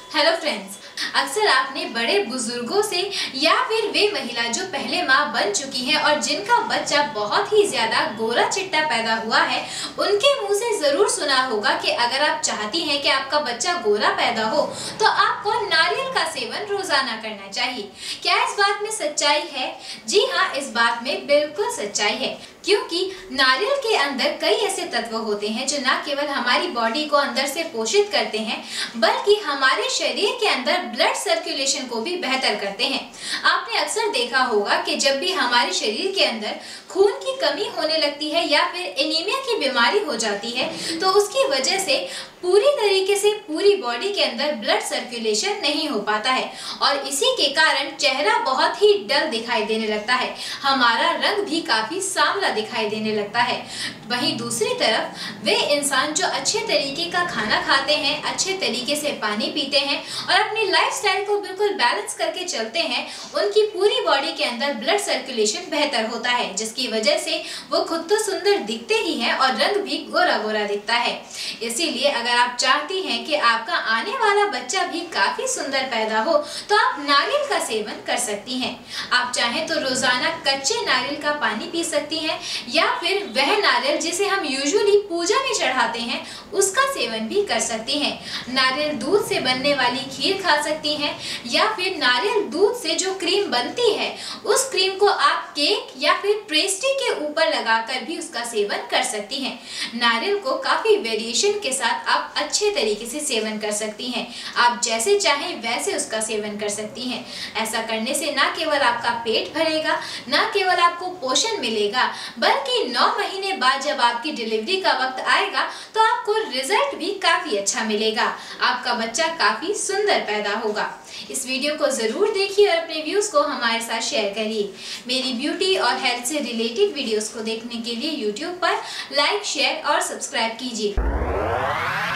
Hello friends, अक्सर आपने बड़े बुजुर्गों से या फिर वे महिला जो पहले माँ बन चुकी हैं और जिनका बच्चा बहुत ही ज्यादा गोरा चिट्टा पैदा हुआ है, उनके मुंह से जरूर सुना होगा कि अगर आप चाहती हैं कि आपका बच्चा गोरा पैदा हो तो आपको नारियल का सेवन रोजाना करना चाहिए। क्या इस बात में सच्चाई है? जी हाँ, इस बात में बिल्कुल सच्चाई है, क्योंकि नारियल के अंदर कई ऐसे तत्व होते हैं जो न केवल हमारी बॉडी को अंदर से पोषित करते हैं बल्कि हमारे शरीर के अंदर ब्लड सर्कुलेशन को भी बेहतर करते हैं। आपने अक्सर देखा होगा कि जब भी हमारे शरीर के अंदर खून की कमी होने लगती है या फिर एनीमिया की बीमारी हो जाती है तो उसकी वजह से पूरी तरीके से पूरी बॉडी के अंदर ब्लड सर्कुलेशन नहीं हो पाता है और इसी के कारण चेहरा बहुत ही डल दिखाई देने लगता है, हमारा रंग भी काफी सांवला दिखाई देने लगता है। वहीं दूसरी तरफ वे इंसान जो अच्छे तरीके का खाना खाते हैं, अच्छे तरीके से पानी पीते हैं और अपनी लाइफस्टाइल को बिल्कुल बैलेंस करके चलते हैं, उनकी पूरी बॉडी के अंदर ब्लड सर्कुलेशन बेहतर होता है, जिसकी वजह से वो खुद तो सुंदर दिखते ही हैं और रंग भी गोरा गोरा दिखता है। इसीलिए अगर आप चाहती हैं कि आपका आने वाला बच्चा भी काफी सुंदर पैदा हो तो आप नारियल का सेवन कर सकती हैं। आप चाहें तो रोजाना कच्चे नारियल का पानी पी सकती हैं या फिर वह नारियल जिसे हम यूजुअली पूजा में चढ़ाते हैं उसका सेवन भी कर सकती हैं। नारियल दूध से बनने वाली खीर खा सकती हैं या फिर नारियल दूध से जो क्रीम बनती है उस क्रीम को आप केक या फिर पेस्ट्री के ऊपर लगाकर भी उसका सेवन कर सकती हैं। नारियल को काफी वेरिएशन के साथ आप अच्छे तरीके से सेवन कर सकती हैं। आप जैसे चाहें वैसे उसका सेवन कर सकती हैं। ऐसा करने से न केवल आपका पेट भरेगा, न केवल आपको पोषण मिलेगा, बल्कि 9 महीने बाद जब आपकी डिलीवरी का वक्त आएगा तो आपको रिजल्ट भी काफी अच्छा मिलेगा। आपका बच्चा काफी सुंदर पैदा होगा। इस वीडियो को जरूर देखिए और अपने व्यूज को हमारे साथ शेयर करिए। मेरी ब्यूटी और हेल्थ से रिलेटेड वीडियोस को देखने के लिए यूट्यूब पर लाइक, शेयर और सब्सक्राइब कीजिए।